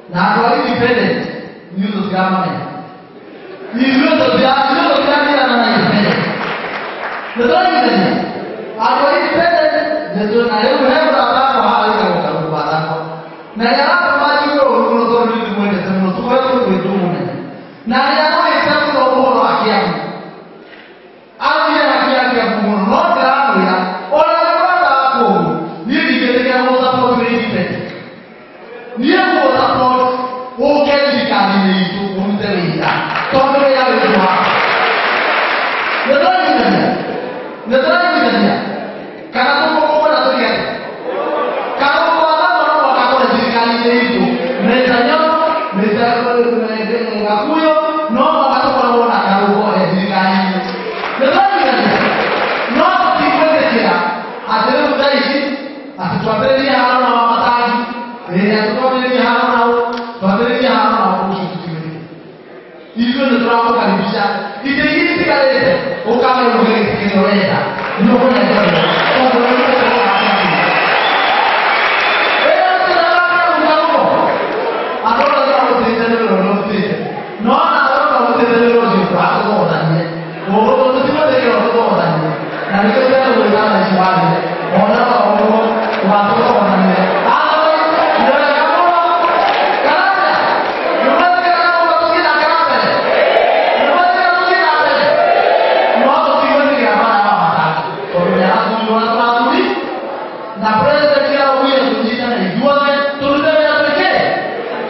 Now, for independent, use of government. The use of the government is independent. The third is our independent, the two I have a lot of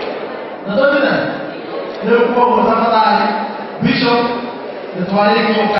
Bishop, the